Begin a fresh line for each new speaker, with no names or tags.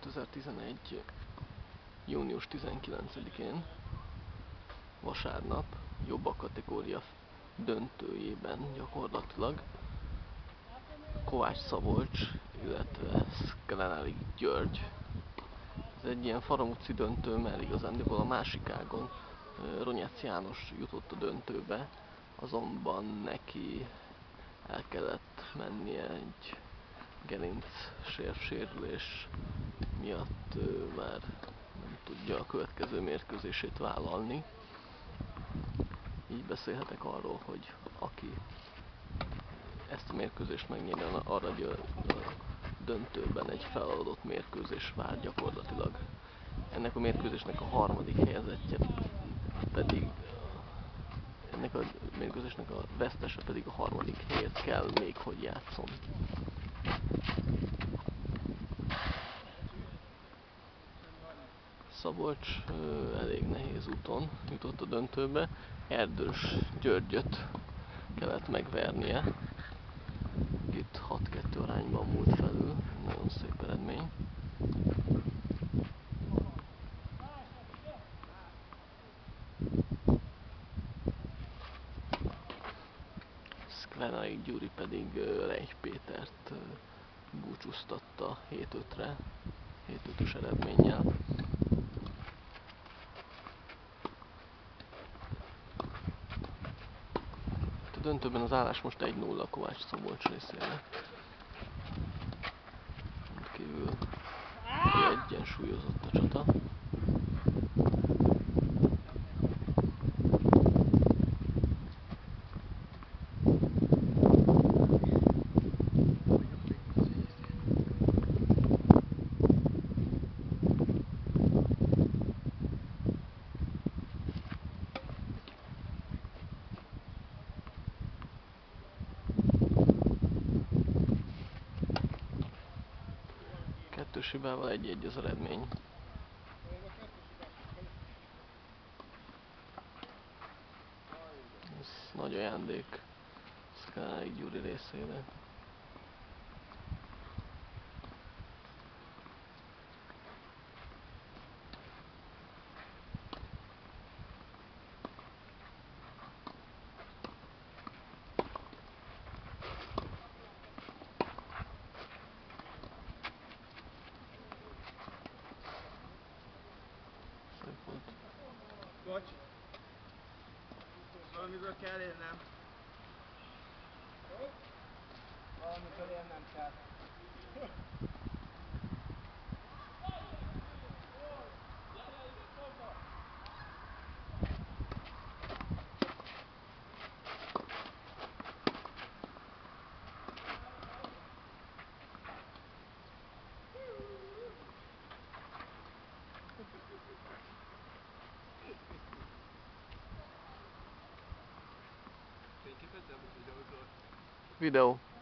2011. június 19-én vasárnap jobbak kategória döntőjében gyakorlatilag Kovács Szabolcs, illetve Szklenárik György. Ez egy ilyen Faram utci döntő, mert igazándiból a másik ágon Ronyác János jutott a döntőbe, azonban neki el kellett mennie egy gerinc sérülés miatt, már nem tudja a következő mérkőzését vállalni. Így beszélhetek arról, hogy aki ezt a mérkőzést megnyeri, arra a döntőben egy feladott mérkőzés vár gyakorlatilag. Ennek a mérkőzésnek a harmadik helyezettje pedig, ennek a mérkőzésnek a vesztese pedig a harmadik helyet kell még hogy játszon. Szabolcs elég nehéz úton jutott a döntőbe, Erdős Györgyöt kellett megvernie. Itt 6-2 arányban múlt felül, nagyon szép eredmény. Szklenárik Gyuri pedig Reich Pétert búcsúztatta 7-5-re, 7-5-ös eredménnyel. A döntőben az állás most 1-0 Kovács Szabolcs részére. Rendkívül kiegyensúlyozott a csata. Kettős hibával 1-1 az eredmény. Ez nagy ajándék Szklenárik Gyuri részére.
Bocs! Valamiből kell élnem. Valamiből élnem kell.
Videó.